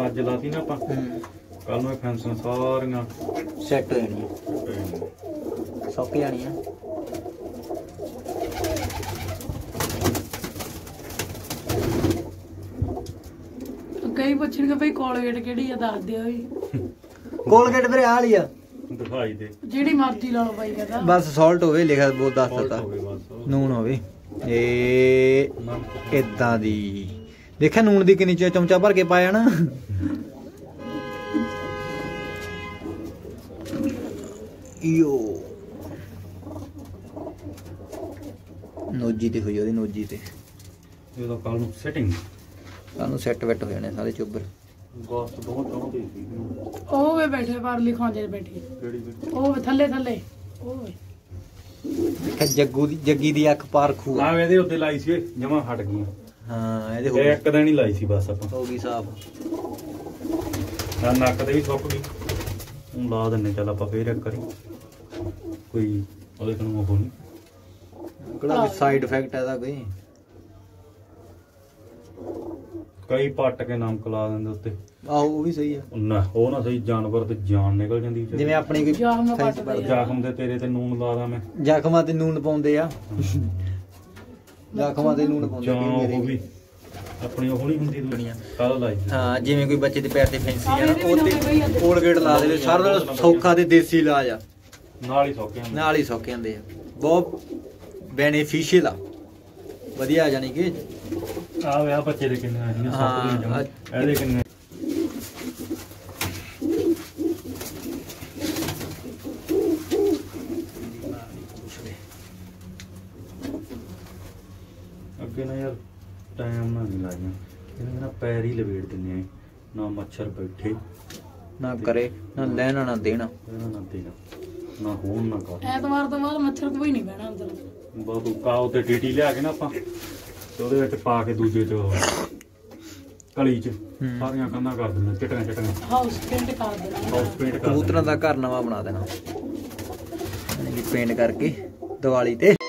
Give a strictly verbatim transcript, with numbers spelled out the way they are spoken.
ਅੱਜ ਲਾਤੀ ਨਾ ਆਪਾਂ ਕੱਲ ਨੂੰ ਫੈਂਸਾਂ ਸਾਰੀਆਂ ਸੈੱਟ ਹੋ ਜਾਣੀਆਂ ਸੁੱਕ ਜਾਣੀਆਂ। ਕਈ ਪੁੱਛਣਗੇ ਬਈ ਕੋਲਗੇਟ ਕਿਹੜੀ ਆ ਦੱਸ ਦਿਓ ਵੀ। ਕੋਲਗੇਟ ਵੀਰੇ ਆ ਲਈ ਆ ਦਿਖਾਈ ਦੇ ਜਿਹੜੀ ਮਰਜ਼ੀ ਲਾ ਲਓ ਬਾਈ ਕਹਿੰਦਾ ਬਸ ਸਾਲਟ ਹੋਵੇ ਲਿਖਿਆ ਬਹੁਤ ਦੱਸ ਦਿੱਤਾ ਨੂਣ ਹੋਵੇ ਇਹ ਇਦਾਂ ਦੀ ਦੇਖਿਆ ਨੂਣ ਦੀ ਕਿੰਨੀ ਚਮਚਾ ਭਰ ਕੇ ਪਾਇਆ ਨਾ ਯੋ ਨੋਜੀ ਤੇ ਹੋਈ ਉਹਦੀ ਨੋਜੀ ਤੇ ਇਹਦਾ ਕੱਲ ਨੂੰ ਸੈਟਿੰਗ ਸਾਨੂੰ ਸੈੱਟ ਵੈਟ ਹੋ ਜਾਣੇ ਸਾਰੇ ਚੋਬਰ ਗੋਸਟ ਬਹੁਤ ਚਾਹੁੰਦੇ ਸੀ ਉਹ ਵੇ ਬੈਠੇ ਪਰਲੀ ਖਾਂਜੇ ਬੈਠੀ ਕਿਹੜੀ ਉਹ ਵੇ ਥੱਲੇ ਥੱਲੇ ਉਹ ਵੇ ਦੇਖਿਆ ਜੱਗੂ ਦੀ ਜੱਗੀ ਦੀ ਅੱਖ ਪਾਰਖੂ ਆ ਇਹਦੇ ਉੱਤੇ ਲਾਈ ਸੀ ਜਮਾ ਹਟ ਗਈਆਂ। ਹਾਂ ਇਹਦੇ ਹੋ ਇਹ ਇੱਕ ਦਿਨ ਹੀ ਲਾਈ ਸੀ ਬਸ ਆਪਾਂ ਹੋ ਗਈ ਸਾਫ ਆ ਨੱਕ ਤੇ ਵੀ ਸੁੱਕ ਗਈ ਹੁਣ ਲਾ ਦਿੰਨੇ ਚੱਲ ਆਪਾਂ ਫੇਰ ਇੱਕ ਕਰੀ ਕੋਈ ਉਹਦੇ ਕੋਲ ਉਹ ਨਹੀਂ ਕਿਹੜਾ ਸਾਈਡ ਇਫੈਕਟ ਹੈ ਦਾ ਕੋਈ ਕਈ ਪੱਟ ਕੇ ਨਮਕ ਲਾ ਦਿੰਦੇ ਉੱਤੇ ਆਹੋ ਉਹ ਵੀ ਸਹੀ ਆ ਨਾ ਉਹ ਨਾ ਸਹੀ ਜਾਨਵਰ ਤੇ ਜਾਨ ਨਿਕਲ ਜਾਂਦੀ ਵਿਚਾਰੀ। ਜਿਵੇਂ ਆਪਣੀ ਕੋਈ ਜਾਮ ਪੱਟਦੇ ਆ। ਜ਼ਖਮ ਦੇ ਤੇਰੇ ਤੇ ਨੂਨ ਲਾ ਦਾਂ ਮੈਂ ਜ਼ਖਮਾਂ ਤੇ ਨੂਨ ਪਾਉਂਦੇ ਆ ਜ਼ਖਮਾਂ ਤੇ ਨੂਨ ਪਾਉਂਦੇ ਜਾਂ ਆ ਉਹ ਮੇਰੇ ਵੀ ਆਪਣੀ ਉਹ ਨਹੀਂ ਹੁੰਦੀ ਦੁਨੀਆ ਕੱਲ ਲਾਈ ਸੀ। ਹਾਂ ਜਿਵੇਂ ਕੋਈ ਬੱਚੇ ਦੇ ਪੈਰ ਤੇ ਫੈਂਸੀ ਆ ਨਾ ਉਹ ਤੇ ਕੋਲਗੇਟ ਲਾ ਦੇਵੇ ਸਾਰਾ ਦਿਨ ਸੌਖਾ ਤੇ ਦੇਸੀ ਇਲਾਜ ਆ ਨਾਲ ਹੀ ਸੌਕੇ ਜਾਂਦੇ। ਨਾਲ ਹੀ ਸੌਖ ਜਾਂਦੇ ਆ ਬਹੁਤ ਬੈਨੀਫੀਸ਼ੀਅਲ ਆ ਵਧੀਆ ਜਾਨੀ ਕਿ ਆ ਵੇ ਆ ਬੱਚੇ ਦੇ ਕਿੰਨੇ ਆਏ ਨੇ ਹਾਂ, ਸੱਤ ਦੇ ਇਹਦੇ ਕਿੰਨੇ ਅੱਗੇ ਨਾ ਯਾਰ ਟਾਈਮ ਨਾਲ ਨਹੀਂ ਲਾਈਆਂ ਇਹਨਾਂ ਨਾ ਪੈਰ ਹੀ ਲਵੇੜ ਦਿੰਦੇ ਆ ਨਾ ਮੱਛਰ ਬੈਠੇ ਨਾ ਕਰੇ ਨਾ ਲੈਣਾ ਨਾ ਦੇਣਾ ਇਹਨਾਂ ਨਾ ਦੇਣਾ ਨਾ ਹੋਣ ਨਾ ਕਰ ਐਤਵਾਰ ਤੋਂ ਬਾਅਦ ਮੱਛਰ ਕੋਈ ਨਹੀਂ ਬਹਿਣਾ ਅੰਦਰ ਬਹੁਤ ਕਾਉ ਤੇ ਟੀਟੀ ਲਿਆ ਕੇ ਨਾ ਆਪਾਂ ਤੇ ਉਹਦੇ ਵਿੱਚ ਪਾ ਕੇ ਦੂਜੇ ਚ ਕਲੀ ਚ ਸਾਰੀਆਂ ਕੰਧਾਂ ਕਰ ਦਿੰਦੇ ਚਟਣਾ ਚਟਣਾ ਹਾਊਸ ਪੇਂਟ ਕਰ ਦੇਣਾ ਹਾਊਸ ਪੇਂਟ ਕਰ ਕਬੂਤਰਾਂ ਦਾ ਘਰ ਨਵਾਂ ਬਣਾ ਦੇਣਾ ਯਾਨੀ ਕਿ ਪੇਂਟ ਕਰਕੇ ਦੀਵਾਲੀ ਤੇ